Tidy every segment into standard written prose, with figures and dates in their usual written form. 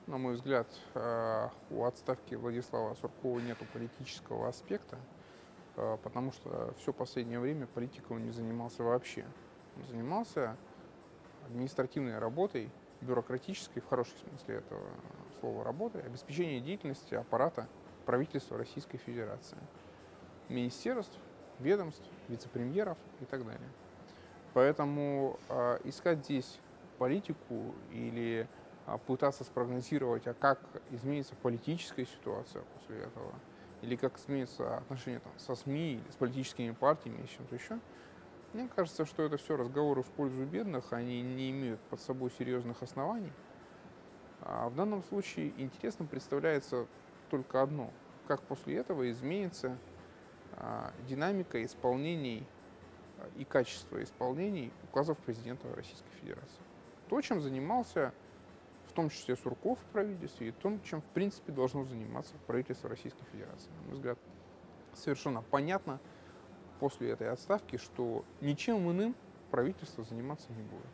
На мой взгляд, у отставки Владислава Суркова нету политического аспекта, потому что все последнее время политикой он не занимался вообще. Он занимался административной работой, бюрократической, в хорошем смысле этого слова, работой, обеспечение деятельности аппарата правительства Российской Федерации, министерств, ведомств, вице-премьеров и так далее. Поэтому искать здесь политику или пытаться спрогнозировать, как изменится политическая ситуация после этого, или как изменится отношение там, со СМИ, или с политическими партиями, и с чем-то еще, мне кажется, что это все разговоры в пользу бедных, они не имеют под собой серьезных оснований. А в данном случае интересным представляется только одно, как после этого изменится динамика исполнений и качество исполнений указов президента Российской Федерации. То, чем занимался в том числе Сурков в правительстве, и том, чем в принципе должно заниматься правительство Российской Федерации. На мой взгляд, совершенно понятно после этой отставки, что ничем иным правительство заниматься не будет.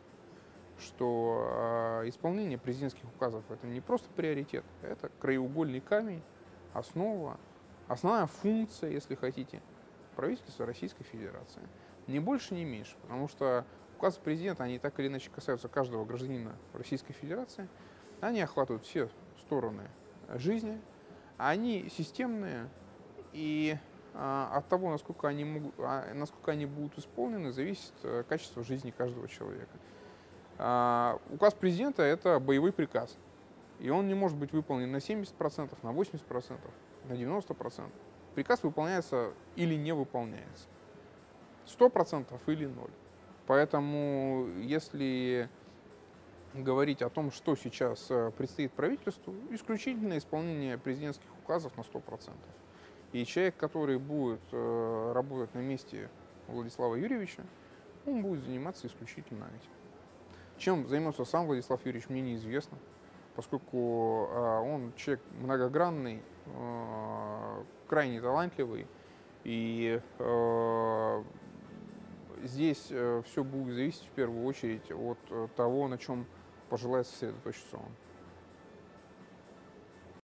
Что исполнение президентских указов это не просто приоритет, это краеугольный камень, основная функция, если хотите, правительства Российской Федерации. Ни больше, ни меньше, потому что указы президента, они так или иначе касаются каждого гражданина Российской Федерации, они охватывают все стороны жизни, они системные, и от того, насколько они будут исполнены, зависит качество жизни каждого человека. Указ президента – это боевой приказ, и он не может быть выполнен на 70%, на 80%, на 90%. Приказ выполняется или не выполняется. 100% или 0. Поэтому, если говорить о том, что сейчас предстоит правительству, исключительно исполнение президентских указов на 100%. И человек, который будет работать на месте Владислава Юрьевича, он будет заниматься исключительно этим. Чем займется сам Владислав Юрьевич, мне неизвестно, поскольку он человек многогранный, крайне талантливый, и здесь все будет зависеть в первую очередь от того, на чем пожелает сосредоточиться он.